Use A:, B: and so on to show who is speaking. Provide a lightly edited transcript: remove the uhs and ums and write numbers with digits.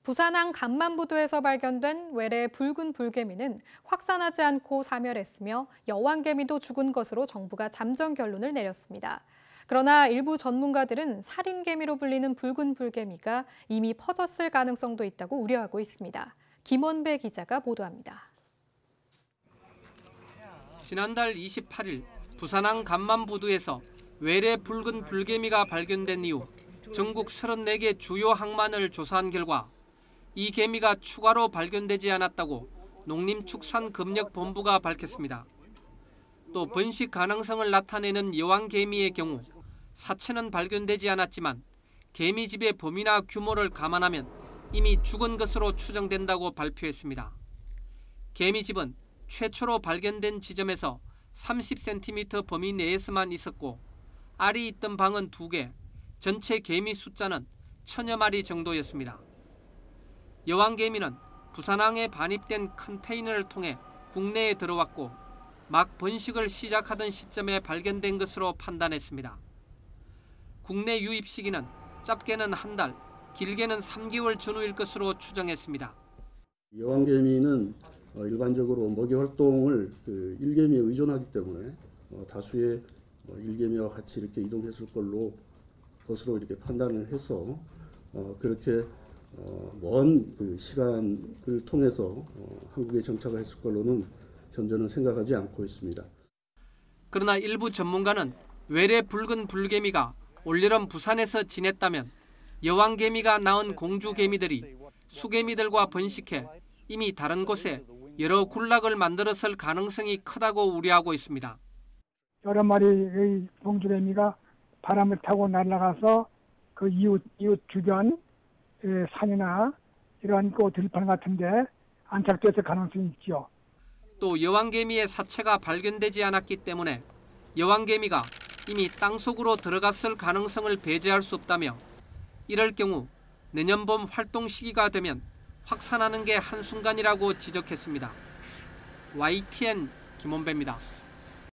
A: 부산항 간만부두에서 발견된 외래 붉은 불개미는 확산하지 않고 사멸했으며 여왕개미도 죽은 것으로 정부가 잠정 결론을 내렸습니다. 그러나 일부 전문가들은 살인개미로 불리는 붉은 불개미가 이미 퍼졌을 가능성도 있다고 우려하고 있습니다. 김원배 기자가 보도합니다.
B: 지난달 28일 부산항 간만부두에서 외래 붉은 불개미가 발견된 이후 전국 34개 주요 항만을 조사한 결과 이 개미가 추가로 발견되지 않았다고 농림축산검역본부가 밝혔습니다. 또 번식 가능성을 나타내는 여왕개미의 경우 사체는 발견되지 않았지만 개미집의 범위나 규모를 감안하면 이미 죽은 것으로 추정된다고 발표했습니다. 개미집은 최초로 발견된 지점에서 30cm 범위 내에서만 있었고 알이 있던 방은 2개, 전체 개미 숫자는 1000여 마리 정도였습니다. 여왕개미는 부산항에 반입된 컨테이너를 통해 국내에 들어왔고 막 번식을 시작하던 시점에 발견된 것으로 판단했습니다. 국내 유입 시기는 짧게는 한 달, 길게는 3개월 전후일 것으로 추정했습니다.
C: 여왕개미는 일반적으로 먹이 활동을 일개미에 의존하기 때문에 다수의 일개미와 같이 이렇게 이동했을 것으로 이렇게 판단을 해서 그렇게 먼 시간을 통해서 한국에 정착을 했을 걸로는 현재는 생각하지 않고 있습니다.
B: 그러나 일부 전문가는 외래 붉은 불개미가 올여름 부산에서 지냈다면 여왕개미가 낳은 공주개미들이 수개미들과 번식해 이미 다른 곳에 여러 군락을 만들었을 가능성이 크다고 우려하고 있습니다.
D: 여러 마리의 공주개미가 바람을 타고 날아가서 그 이웃 주변 산이나 이러한 들판 같은데 안착됐을 가능성이 있죠.
B: 또 여왕개미의 사체가 발견되지 않았기 때문에 여왕개미가 이미 땅속으로 들어갔을 가능성을 배제할 수 없다며 이럴 경우 내년 봄 활동 시기가 되면 확산하는 게 한순간이라고 지적했습니다. YTN 김원배입니다.